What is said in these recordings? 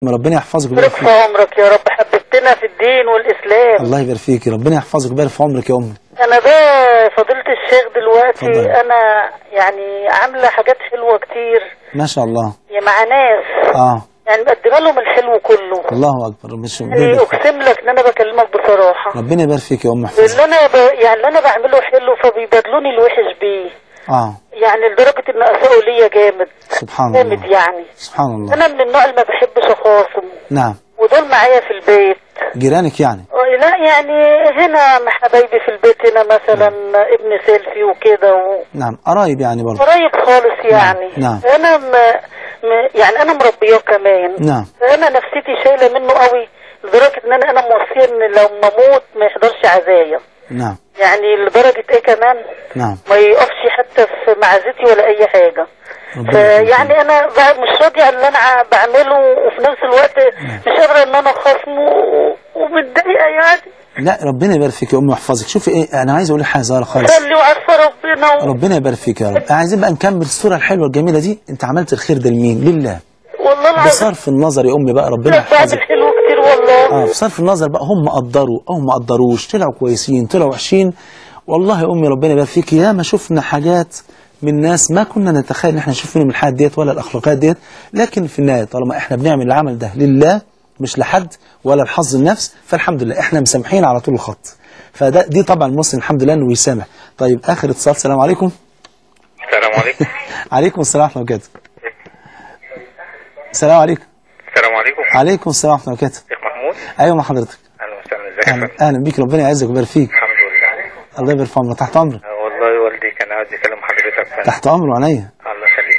ربنا يحفظك ويبارك بارك فيك. في عمرك يا رب، حببتنا في الدين والإسلام. الله يبارك فيك، ربنا يحفظك ويبارك في عمرك يا أمي. أنا بقى فضيلة الشيخ دلوقتي اتفضل. أنا يعني عاملة حاجات حلوة كتير ما شاء الله. مع ناس يعني مقدمة لهم الحلو كله. الله أكبر. مش يعني أقسم لك إن أنا بكلمك بصراحة. ربنا يبارك فيك يا أم. احفظك. اللي أنا بعمله حلو فبيبادلوني الوحش بيه. يعني لدرجة إن أساءوا ليا جامد. سبحان الله. جامد يعني. سبحان الله. أنا من النوع اللي ما بحبش أخاصم. نعم. ودول معايا في البيت. جيرانك يعني؟ لا يعني هنا مع حبايبي في البيت هنا مثلا ابن سيلفي وكده نعم، قرايب يعني برضه. قرايب خالص يعني. نعم. أنا يعني أنا مربياه كمان. نعم. فأنا نفسيتي شايلة منه قوي لدرجة إن أنا موصية إن لو ما أموت ما يحضرش عزايا. نعم. يعني لدرجة إيه كمان؟ نعم. ما يقفش حتى في معزتي ولا أي حاجة. يعني أنا مش راضية عن اللي أنا بعمله، وفي نفس الوقت مش قادرة إن أنا أخاصمه ومتضايقة يعني. لا ربنا يبارك فيك يا أمي ويحفظك. شوفي إيه، أنا عايز أقول لك حاجة صغيرة خالص. خلي وعفى ربنا ربنا يبارك فيك يا رب. عايزين بقى نكمل الصورة الحلوة الجميلة دي. أنت عملت الخير ده لمين؟ لله. والله العظيم. بصرف النظر يا أمي بقى ربنا يحفظك. حلو كتير والله. بصرف النظر بقى هم قدروا أو ما قدروش، طلعوا كويسين طلعوا وحشين. والله يا أمي ربنا يبارك فيك. يا ما شفنا حاجات من ناس ما كنا نتخيل ان احنا نشوف منهم الحاجات ديت ولا الاخلاقيات ديت، لكن في النهايه طالما احنا بنعمل العمل ده لله مش لحد ولا لحظ النفس، فالحمد لله احنا مسامحين على طول الخط. دي طبعا المسلم الحمد لله انه يسامح. طيب اخر اتصال. السلام عليكم. السلام عليكم. عليكم السلام ورحمه الله وبركاته. السلام عليكم. السلام عليكم. عليكم السلام ورحمه الله وبركاته. شيخ محمود. ايوه مع حضرتك. اهلا وسهلا. ازيك يا فندم؟ اهلا بيك، ربنا يعزك ويبارك فيك. الحمد لله. الله يبارك في عمرك. تحت امرك. والله والدي كان عايز يكلم حضرتك. تحت امره وعينيا. الله يخليك.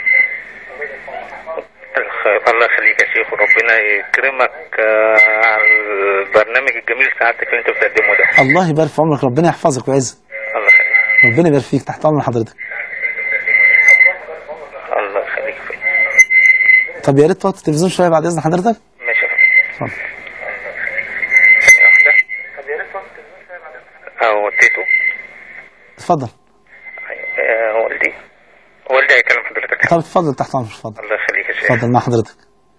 الله يخليك يا شيخ، وربنا يكرمك على البرنامج الجميل سعادتك اللي انت بتقدمه ده. الله يبارك في عمرك، ربنا يحفظك ويعزك. الله يخليك. ربنا يبارك فيك. تحت امر حضرتك. الله يخليك. طب يا ريت توطي التلفزيون شويه بعد اذن حضرتك. ماشي يا فندم. اتفضل. طب يا ريت توطي التلفزيون شويه بعد اذن حضرتك. وطيته. اتفضل. والدي هيكلم حضرتك. طب اتفضل تحت امرك. اتفضل. الله يخليك يا شيخ. اتفضل مع حضرتك.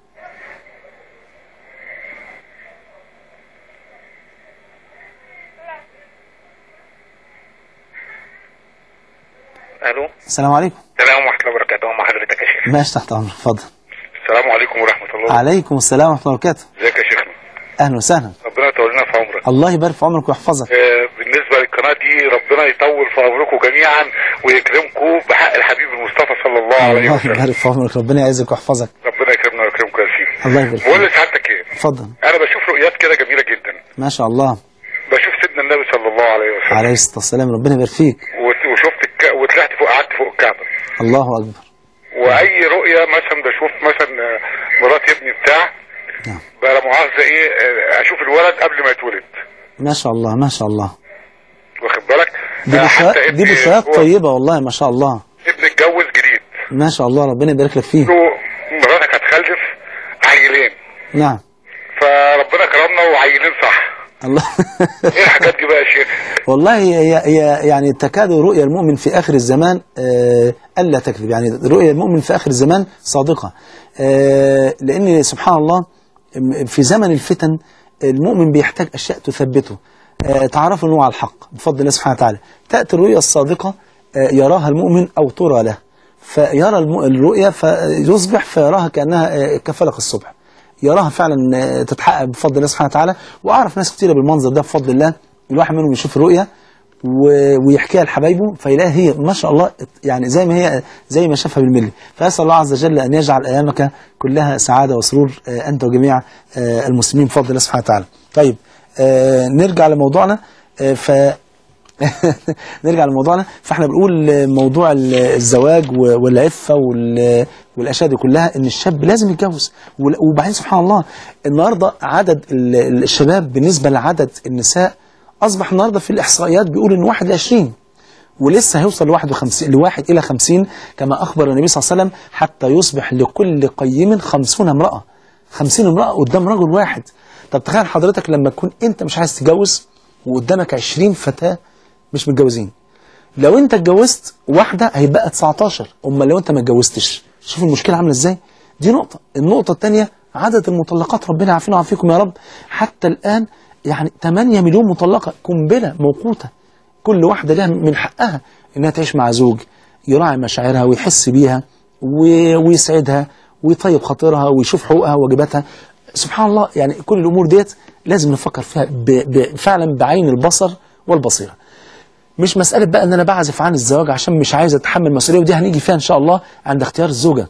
الو. السلام عليكم. السلام ورحمه الله وبركاته. مع حضرتك يا شيخ. ماشي تحت امرك. اتفضل. السلام عليكم ورحمه الله. عليكم السلام ورحمه الله وبركاته. ازيك يا شيخنا؟ اهلا وسهلا. ربنا يطول لنا في عمرك. الله يبارك في عمرك ويحفظك. بالنسبه للقناه دي ربنا يطول في عمركم جميعا ويكرمكم بحق الحبيب المصطفى صلى الله عليه وسلم. الله يبارك في عمرك، ربنا يعزك ويحفظك. ربنا يكرمنا ويكرمكم يا سيدي. الله يبارك فيك. بقول لسعادتك ايه؟ اتفضل. انا بشوف رؤيات كده جميله جدا. ما شاء الله. بشوف سيدنا النبي صلى الله عليه وسلم عليه الصلاه والسلام، ربنا يبارك فيك. وشفت وطلعت فوق، قعدت فوق الكعبه. الله اكبر. واي رؤيه مثلا بشوف مثلا مرات ابني بتاع نعم. بقى لا مؤاخذه ايه، اشوف الولد قبل ما يتولد. ما شاء الله ما شاء الله. واخد بالك؟ دي بشرات طيبه والله ما شاء الله. ابني اتجوز جديد. ما شاء الله ربنا يبارك لك فيه. مراتك هتخلف عيلين. نعم. فربنا كرمنا وعيلين صح. الله. ايه الحاجات دي بقى يا شيخ؟ والله هي يعني تكاد رؤيا المؤمن في آخر الزمان ألا تكذب. يعني رؤيا المؤمن في آخر الزمان صادقة، لأن سبحان الله في زمن الفتن المؤمن بيحتاج أشياء تثبته. تعرفوا أنه على الحق بفضل الله سبحانه وتعالى. تأتي الرؤيا الصادقة يراها المؤمن أو ترى له، فيرى الرؤيا فيصبح فيراها كأنها كفلق الصبح، يراها فعلا تتحقق بفضل الله سبحانه وتعالى. وأعرف ناس كتيرة بالمنظر ده بفضل الله. الواحد منهم يشوف الرؤيا ويحكيها لحبايبه فيلاقيها هي ما شاء الله يعني زي ما هي زي ما شافها بالملي. فأسأل الله عز وجل أن يجعل أيامك كلها سعادة وسرور أنت وجميع المسلمين بفضل الله سبحانه وتعالى. طيب نرجع لموضوعنا. نرجع لموضوعنا. فاحنا بنقول موضوع الزواج والعفة والاشياء دي كلها ان الشاب لازم يتجوز. وبعدين سبحان الله النهارده عدد الشباب بالنسبه لعدد النساء اصبح النهارده في الاحصائيات بيقول ان 1 ل20 ولسه هيوصل لواحد الى 50 كما اخبر النبي صلى الله عليه وسلم، حتى يصبح لكل قيم 50 امراه. 50 امراه قدام رجل واحد. طب تخيل حضرتك لما تكون انت مش عايز تتجوز وقدامك 20 فتاه مش متجوزين. لو انت اتجوزت واحده هيبقى 19. امال لو انت ما اتجوزتش شوف المشكله عامله ازاي. دي نقطه. النقطه الثانيه عدد المطلقات ربنا يعافينا ويعافيكم يا رب حتى الآن يعني 8 مليون مطلقة، قنبلة موقوتة. كل واحدة لها من حقها إنها تعيش مع زوج يراعي مشاعرها ويحس بيها ويسعدها ويطيب خاطرها ويشوف حقوقها وواجباتها. سبحان الله، يعني كل الأمور ديت لازم نفكر فيها فعلا بعين البصر والبصيرة. مش مسألة بقى ان انا بعزف عن الزواج عشان مش عايز اتحمل مسؤولية، ودي هنيجي فيها ان شاء الله عند اختيار الزوجة.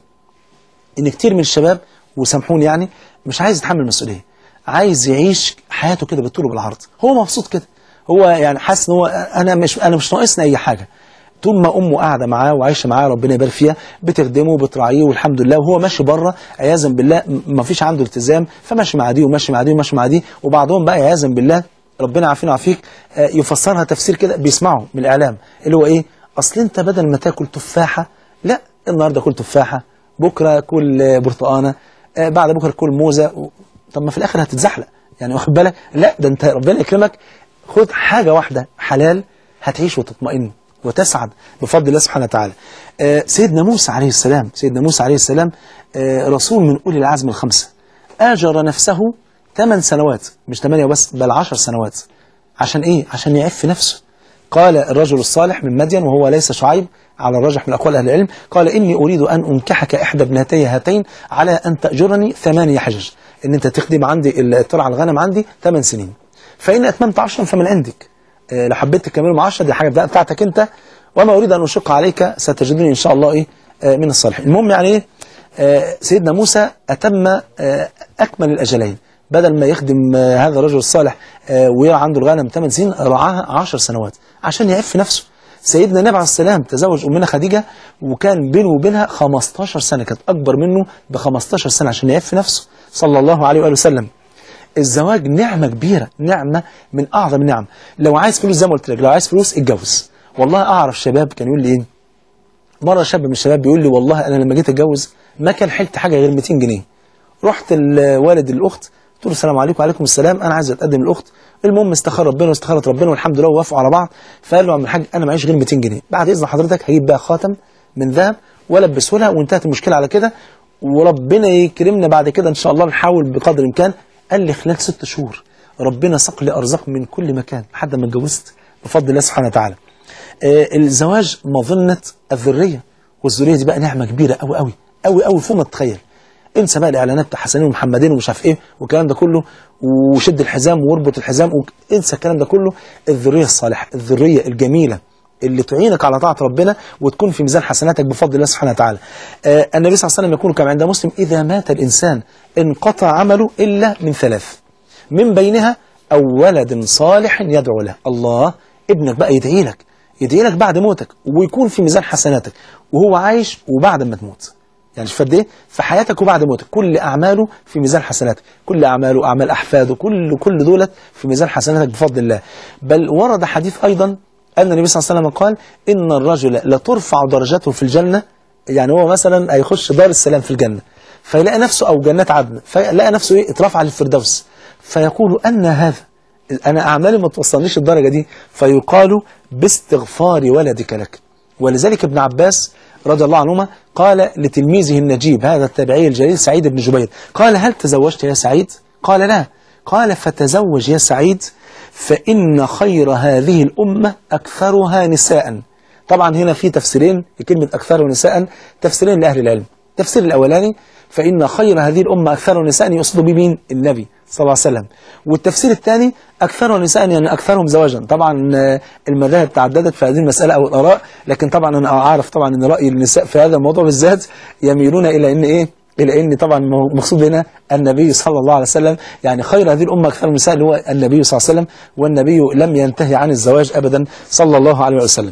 ان كتير من الشباب وسامحوني يعني مش عايز يتحمل مسؤولية، عايز يعيش حياته كده بالطول وبالعرض، هو مبسوط كده، هو يعني حاسس ان هو انا مش ناقصني اي حاجة. طول ما امه قاعده معاه وعايشه معاه ربنا يبارك فيها، بتخدمه وبتراعيه والحمد لله، وهو ماشي بره عياذا بالله ما فيش عنده التزام، فماشي مع دي وماشي مع دي وماشي مع دي. وبعضهم بقى عياذا بالله ربنا يعافينا ويعافيك يفسرها تفسير كده بيسمعه من الاعلام، اللي هو ايه؟ اصل انت بدل ما تاكل تفاحه، لا النهارده كل تفاحه، بكره كل برتقانه، بعد بكره كل موزه، طب ما في الاخر هتتزحلق يعني، واخد بالك؟ لا ده انت ربنا يكرمك خد حاجه واحده حلال هتعيش وتطمئن وتسعد بفضل الله سبحانه وتعالى. سيدنا موسى عليه السلام رسول من أولي العزم الخمسة، آجر نفسه 8 سنوات، مش 8 بس بل 10 سنوات. عشان إيه؟ عشان يعف نفسه. قال الرجل الصالح من مدين وهو ليس شعيب على الراجح من أقوال أهل العلم، قال إني أريد أن أنكحك إحدى ابنتي هاتين على أن تأجرني 8 حجج، إن أنت تخدم عندي ترعى الغنم عندي 8 سنين، فإن أتممت 10 فمن عندك، لو حبيت تكمله مع 10 دي حاجة بتاعتك أنت، وما أريد أن أشق عليك ستجدني إن شاء الله إيه من الصالحين. المهم يعني إيه سيدنا موسى أتم أكمل الأجلين، بدل ما يخدم هذا الرجل الصالح ويرعى عنده الغنم 8 سنين رعاها 10 سنوات عشان يعف نفسه. سيدنا النبي عليه السلام تزوج أمنا خديجة وكان بينه وبينها 15 سنة، كانت أكبر منه ب15 سنة عشان يعف نفسه صلى الله عليه وآله وسلم. الزواج نعمة كبيرة، نعمة من أعظم النعم. لو عايز فلوس زي ما قلت لك، لو عايز فلوس اتجوز. والله أعرف شباب كان يقول لي إيه، مرة شاب من الشباب بيقول لي والله أنا لما جيت أتجوز ما كان حلت حاجة غير 200 جنيه. رحت لوالد الأخت قلت له السلام عليكم. وعليكم السلام، أنا عايز أتقدم الأخت. المهم استخار ربنا واستخارت ربنا والحمد لله ووافقوا على بعض. فقال له يا عم الحاج أنا معيش غير 200 جنيه، بعد إذن حضرتك هجيب بقى خاتم من ذهب ولبسه لها وانتهت المشكلة على كده، وربنا يكرمنا بعد كده إن شاء الله نحاول بقدر الإمكان. قال لي خلال 6 شهور ربنا ساق لي أرزاق من كل مكان لحد ما اتجوزت بفضل الله سبحانه وتعالى. الزواج مظنة الذرية، والذرية دي بقى نعمة كبيرة أوي أوي أوي أوي فوق ما تتخيل. انسى بقى الإعلانات حسنين ومحمدين ومش عارف إيه والكلام ده كله، وشد الحزام واربط الحزام انسى الكلام ده كله. الذرية الصالحة، الذرية الجميلة اللي تعينك على طاعة ربنا وتكون في ميزان حسناتك بفضل الله سبحانه وتعالى. النبي صلى الله عليه وسلم يقول كما عند مسلم إذا مات الإنسان انقطع عمله إلا من 3، من بينها أو ولد صالح يدعو له. الله، ابنك بقى يدعي لك بعد موتك ويكون في ميزان حسناتك وهو عايش وبعد ما تموت. يعني شوف قد ايه في حياتك وبعد موتك كل أعماله في ميزان حسناتك، كل أعماله أعمال أحفاده كل دولت في ميزان حسناتك بفضل الله. بل ورد حديث أيضا أن النبي صلى الله عليه وسلم قال إن الرجل لترفع درجته في الجنة، يعني هو مثلا هيخش دار السلام في الجنة فيلاقي نفسه أو جنات عدن فيلاقي نفسه إيه اترفع للفردوس، فيقول أن هذا أنا أعمالي ما توصلنيش الدرجة دي، فيقال باستغفار ولدك لك. ولذلك ابن عباس رضي الله عنهما قال لتلميذه النجيب هذا التابعي الجليل سعيد بن جبير، قال هل تزوجت يا سعيد؟ قال لا. قال فتزوج يا سعيد فإن خير هذه الأمة أكثرها نساء. طبعا هنا في تفسيرين لكلمة أكثر نساء، تفسيرين لأهل العلم. التفسير الأولاني فإن خير هذه الأمة أكثر نساء يقصد بمين؟ النبي صلى الله عليه وسلم. والتفسير الثاني أكثر نساء يعني أكثرهم زواجا. طبعا المذاهب تعددت في هذه المسألة أو الآراء، لكن طبعا أنا أعرف طبعا أن رأي النساء في هذا الموضوع بالذات يميلون إلى أن إيه؟ إلى أن طبعا مقصود هنا النبي صلى الله عليه وسلم، يعني خير هذه الأمة أكثر النساء اللي هو النبي صلى الله عليه وسلم، والنبي لم ينتهي عن الزواج أبدا صلى الله عليه وسلم.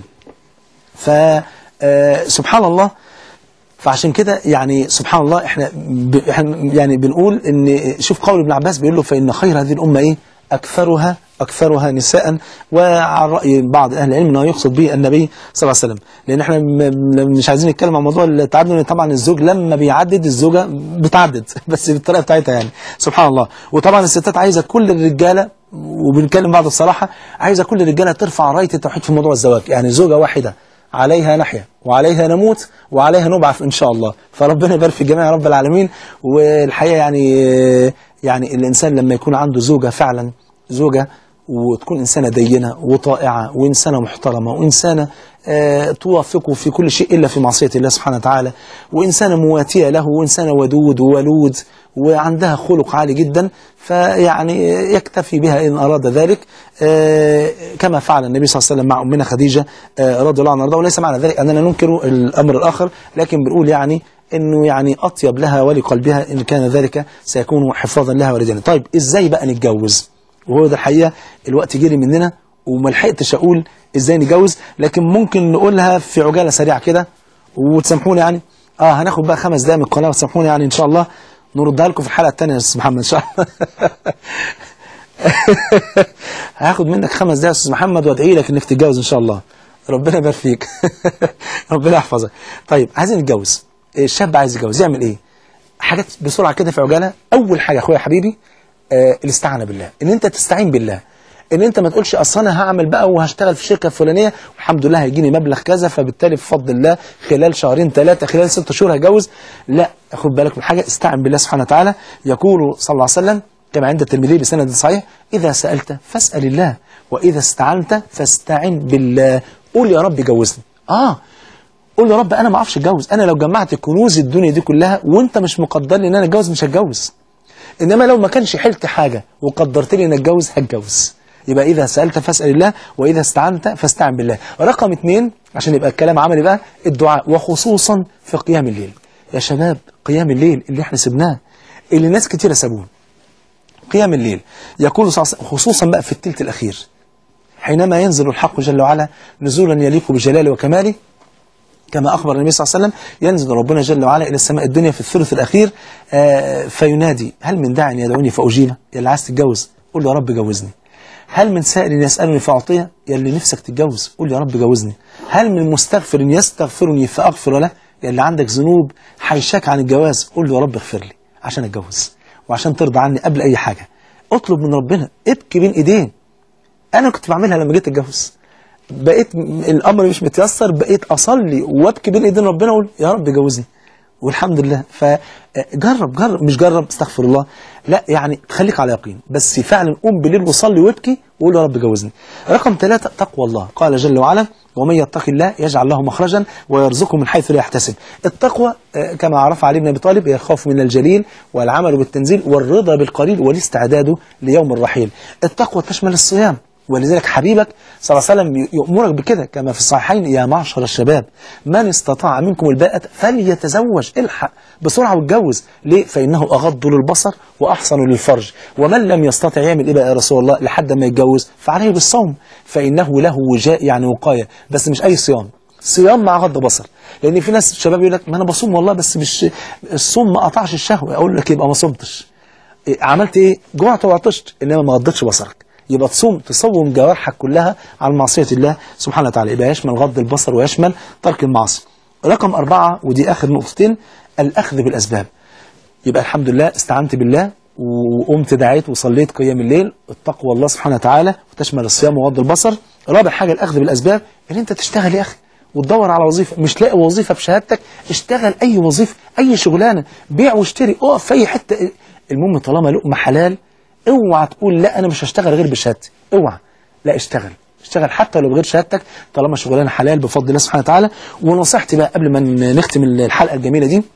فسبحان الله، فعشان كده يعني سبحان الله احنا يعني بنقول ان شوف قول ابن عباس بيقول له فإن خير هذه الأمة ايه؟ أكثرها نساء. وعلى رأي بعض أهل العلم أنه يقصد به النبي صلى الله عليه وسلم، لأن احنا مش عايزين نتكلم عن موضوع التعدد، لأن طبعا الزوج لما بيعدد الزوجة بتعدد بس بالطريقة بتاعتها يعني سبحان الله. وطبعا الستات عايزة كل الرجالة، وبنتكلم بعض الصراحة، عايزة كل الرجالة ترفع راية التوحيد في موضوع الزواج، يعني زوجة واحدة عليها نحيا وعليها نموت وعليها نبعث إن شاء الله. فربنا يبارك في الجميع يا رب العالمين. والحقيقة يعني الإنسان لما يكون عنده زوجة فعلا، زوجة وتكون إنسانة دينة وطائعة وإنسانة محترمة وإنسانة توافقه في كل شيء إلا في معصية الله سبحانه وتعالى، وإنسانة مواتية له، وإنسانة ودود وولود وعندها خلق عالي جدا، فيعني يكتفي بها إن أراد ذلك، كما فعل النبي صلى الله عليه وسلم مع أمنا خديجة رضي الله عنها. وليس معنى ذلك أننا ننكر الأمر الآخر، لكن بنقول يعني إنه يعني أطيب لها ولقلبها إن كان ذلك سيكون حفاظا لها ولدينا. طيب إزاي بقى نتجوز؟ وهو ده الحقيقة الوقت جري مننا وما لحقتش أقول إزاي نتجوز، لكن ممكن نقولها في عجالة سريعة كده وتسامحوني يعني. هناخد بقى 5 دقايق من القناة وتسامحوني يعني إن شاء الله نردها لكم في الحلقة الثانية يا أستاذ محمد إن شاء الله. هاخد منك 5 دقايق يا أستاذ محمد وأدعي لك إنك تتجوز إن شاء الله. ربنا يبارك فيك. ربنا يحفظك. طيب عايزين نتجوز، الشاب عايز يتجوز يعمل إيه؟ حاجات بسرعة كده في عجالة. أول حاجة أخويا حبيبي الاستعانة بالله، إن أنت تستعين بالله، إن أنت ما تقولش أصل أنا هعمل بقى وهشتغل في شركة فلانية والحمد لله هيجيني مبلغ كذا فبالتالي بفضل الله خلال 2 3 خلال 6 شهور هتجوز. لا، خد بالك من حاجة، استعن بالله سبحانه وتعالى. يقول صلى الله عليه وسلم كما عند الترمذي بسند صحيح: إذا سألت فاسأل الله وإذا استعنت فاستعن بالله. قول يا رب جوزني. قول يا رب أنا ما أعرفش أتجوز، أنا لو جمعت كنوز الدنيا دي كلها وأنت مش مقدر لي إن أنا أتجوز مش هتجوز. إنما لو ما كانش حلت حاجة وقدرت لي إن أتجوز هتجوز. يبقى إذا سألت فاسأل الله وإذا استعنت فاستعن بالله. رقم 2 عشان يبقى الكلام عملي بقى، الدعاء، وخصوصا في قيام الليل. يا شباب قيام الليل اللي احنا سبناه، اللي ناس كتيرة سابوه، قيام الليل. يقول صلى الله عليه وسلم خصوصا بقى في الثلث الأخير حينما ينزل الحق جل وعلا نزولا يليق بجلاله وكماله، كما أخبر النبي صلى الله عليه وسلم ينزل ربنا جل وعلا إلى السماء الدنيا في الثلث الأخير فينادي: هل من داع يدعوني فأجيبه؟ يا اللي عايز تتجوز قول له يا رب جوزني. هل من سائل يسألني فأعطيه؟ يا اللي نفسك تتجوز قول يا رب جوزني. هل من مستغفر يستغفرني فأغفر له؟ يا اللي عندك ذنوب حيشاك عن الجواز قول له يا رب اغفر لي عشان أتجوز وعشان ترضى عني قبل أي حاجة. اطلب من ربنا، ابكي بين إيديه. أنا كنت بعملها لما جيت أتجوز، بقيت الأمر مش متيسر، بقيت أصلي وابكي بين إيدين ربنا أقول يا رب جوزني والحمد لله. فجرب مش جرب استغفر الله، لا يعني خليك على يقين، بس فعلا قوم بالليل وصلي وابكي وقول يا رب جوزني. رقم 3 تقوى الله. قال جل وعلا: ومن يتق الله يجعل له مخرجا ويرزقه من حيث لا يحتسب. التقوى كما عرف علي بن أبي طالب هي الخوف من الجليل والعمل بالتنزيل والرضا بالقليل والاستعداد ليوم الرحيل. التقوى تشمل الصيام، ولذلك حبيبك صلى الله عليه وسلم يأمرك بكده كما في الصحيحين: يا معشر الشباب من استطاع منكم الباءة فليتزوج. الحق بسرعة واتجوز. ليه؟ فإنه أغض للبصر وأحسن للفرج. ومن لم يستطع يعمل إيه بقى يا رسول الله لحد ما يتجوز؟ فعليه بالصوم فإنه له وجاء، يعني وقاية، بس مش أي صيام، صيام مع غض بصر. لأن في ناس شباب يقول لك ما أنا بصوم والله بس مش الصوم ما قطعش الشهوة. أقول لك يبقى ما صمتش. عملت إيه؟ جوعت وعطشت إنما ما غضتش بصرك. يبقى تصوم جوارحك كلها على معصية الله سبحانه وتعالى. يبقى يشمل غض البصر ويشمل ترك المعاصي. رقم 4 ودي آخر نقطتين، الأخذ بالأسباب. يبقى الحمد لله استعنت بالله وقمت دعيت وصليت قيام الليل، التقوى الله سبحانه وتعالى وتشمل الصيام وغض البصر. رابع حاجة الأخذ بالأسباب، إن أنت تشتغل يا أخي وتدور على وظيفة. مش لاقي وظيفة بشهادتك اشتغل أي وظيفة، أي شغلانة، بيع واشتري، اقف في أي حتة، المهم طالما لقمة حلال. اوعى تقول لا انا مش هشتغل غير بشهادتي، اوعى، لا اشتغل حتى لو بغير شهادتك طالما شغلانه حلال بفضل الله سبحانه وتعالى. ونصيحتي بقى قبل ما نختم الحلقه الجميله دي،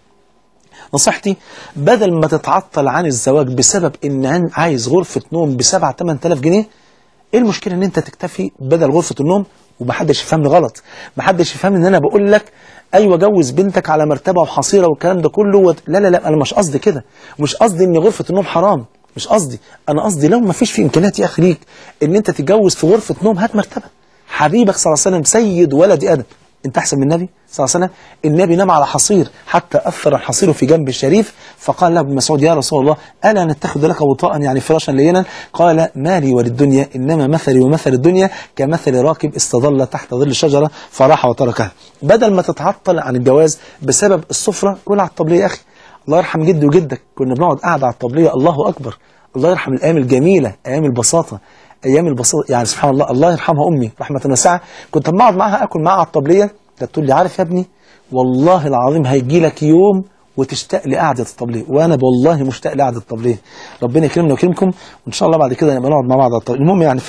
نصيحتي بدل ما تتعطل عن الزواج بسبب ان عايز غرفه نوم ب7 8000 جنيه، ايه المشكله ان انت تكتفي بدل غرفه النوم؟ ومحدش يفهمني غلط، محدش يفهم ان انا بقول لك ايوه جوز بنتك على مرتبه وحصيره والكلام ده كله لا انا مش قصدي كده، مش قصدي ان غرفه النوم حرام، مش قصدي. انا قصدي لو ما فيش في امكانيات يا اخي ليك ان انت تتجوز في غرفه نوم، هات مرتبه. حبيبك صلى الله عليه وسلم سيد ولد ادم، انت احسن من النبي صلى الله عليه وسلم. النبي نام على حصير حتى اثر الحصير في جنب الشريف، فقال له ابن مسعود: يا رسول الله الا نتخذ لك وطاء، يعني فراشا لينا؟ قال: مالي وللدنيا انما مثلي ومثل الدنيا كمثل راكب استظل تحت ظل الشجره فراح وتركها. بدل ما تتعطل عن الجواز بسبب السفره، كل على الطبليه يا اخي. الله يرحم جدي وجدك، كنا بنقعد قاعده على الطبليه، الله اكبر، الله يرحم الايام الجميله، ايام البساطه، ايام البساطه، يعني سبحان الله. الله يرحمها امي رحمه واسعه، كنت بقعد معاها اكل معاها على الطبليه ده تقول لي عارف يا ابني والله العظيم هيجي لك يوم وتشتاق لقعدة الطبلية، وأنا والله مشتاق لقعدة الطبلية. ربنا يكرمنا ويكرمكم، وإن شاء الله بعد كده نبقى نقعد مع بعض على الطبلية. المهم يعني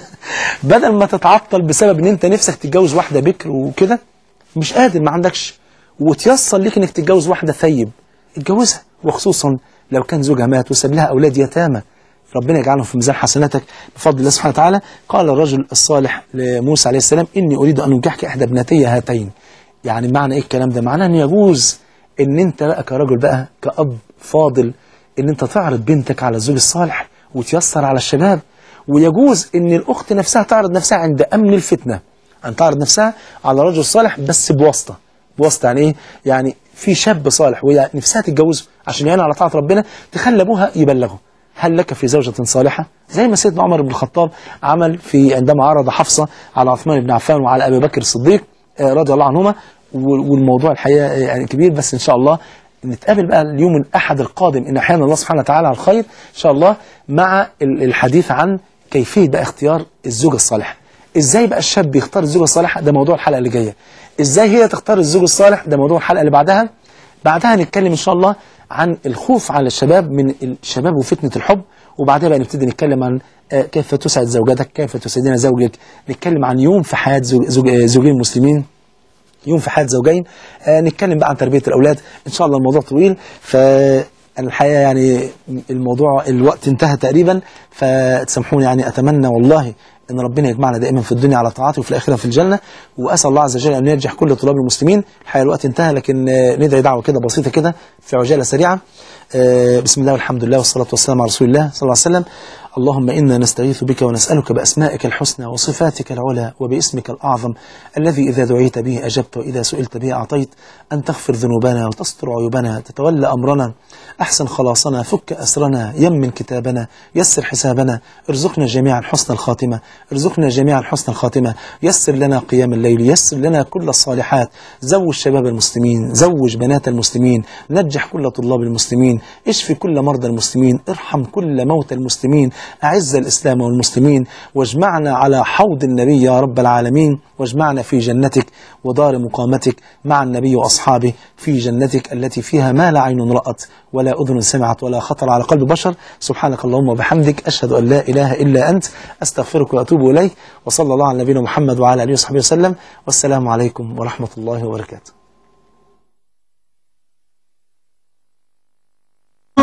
بدل ما تتعطل بسبب إن أنت نفسك تتجوز واحدة بكر وكده مش قادر ما عندكش، وتيسر ليك إنك تتجوز واحدة ثيب، اتجوزها، وخصوصا لو كان زوجها مات وساب لها أولاد يتامى، ربنا يجعلهم في ميزان حسناتك بفضل الله سبحانه وتعالى. قال الرجل الصالح لموسى عليه السلام إني أريد أن أنكحك إحدى ابنتي هاتين. يعني معنى إيه الكلام ده؟ معناه أن يجوز إن أنت بقى كرجل بقى كأب فاضل إن أنت تعرض بنتك على الزوج الصالح وتيسر على الشباب، ويجوز إن الأخت نفسها تعرض نفسها عند أمن الفتنة أن تعرض نفسها على رجل صالح، بس بواسطة يعني إيه؟ يعني في شاب صالح وهي نفسها تتجوزه عشان يعين على طاعة ربنا، تخلي أبوها يبلغه هل لك في زوجة صالحة؟ زي ما سيدنا عمر بن الخطاب عمل في عندما عرض حفصة على عثمان بن عفان وعلى أبي بكر الصديق رضي الله عنهما. والموضوع الحقيقة يعني كبير، بس إن شاء الله نتقابل بقى اليوم الأحد القادم إن أحيانا الله سبحانه وتعالى على الخير إن شاء الله، مع الحديث عن كيفية بقى اختيار الزوجة الصالحة. إزاي بقى الشاب يختار الزوجة الصالحة؟ ده موضوع الحلقة اللي جاية. إزاي هي تختار الزوج الصالح؟ ده موضوع الحلقة اللي بعدها نتكلم إن شاء الله عن الخوف على الشباب من الشباب وفتنة الحب، وبعدها بقى نبتدي نتكلم عن كيف تسعد زوجتك، كيف تسعدين زوجك، نتكلم عن يوم في حياة زوجين مسلمين، يوم في حياة زوجين، نتكلم بقى عن تربية الأولاد. إن شاء الله الموضوع طويل، فالحقيقة يعني الوقت انتهى تقريبا، فتسامحوني يعني. أتمنى والله أن ربنا يجمعنا دائما في الدنيا على طاعته وفي الآخرة في الجنة، وأسأل الله عز وجل أن ينجح كل طلاب المسلمين. الحقيقة الوقت انتهى، لكن ندعي دعوة كده بسيطة كده في عجالة سريعة. بسم الله والحمد لله والصلاة والسلام على رسول الله صلى الله عليه وسلم. اللهم إنا نستغيث بك ونسألك بأسمائك الحسنى وصفاتك العلى وباسمك الأعظم الذي إذا دعيت به أجبت وإذا سئلت به أعطيت، أن تغفر ذنوبنا وتستر عيوبنا، تتولى أمرنا، أحسن خلاصنا، فك أسرنا، يمن كتابنا، يسر حسابنا، ارزقنا جميعا حسن الخاتمة، ارزقنا جميعا حسن الخاتمة، يسر لنا قيام الليل، يسر لنا كل الصالحات، زوج شباب المسلمين، زوج بنات المسلمين، نجح كل طلاب المسلمين، اشفي كل مرضى المسلمين، ارحم كل موتى المسلمين، أعز الإسلام والمسلمين، واجمعنا على حوض النبي يا رب العالمين، واجمعنا في جنتك ودار مقامتك مع النبي وأصحابه في جنتك التي فيها ما لا عين رأت ولا أذن سمعت ولا خطر على قلب بشر. سبحانك اللهم وبحمدك، أشهد أن لا إله إلا أنت، أستغفرك وأتوب إليك، وصلى الله على نبينا محمد وعلى آله وصحبه وسلم، والسلام عليكم ورحمة الله وبركاته.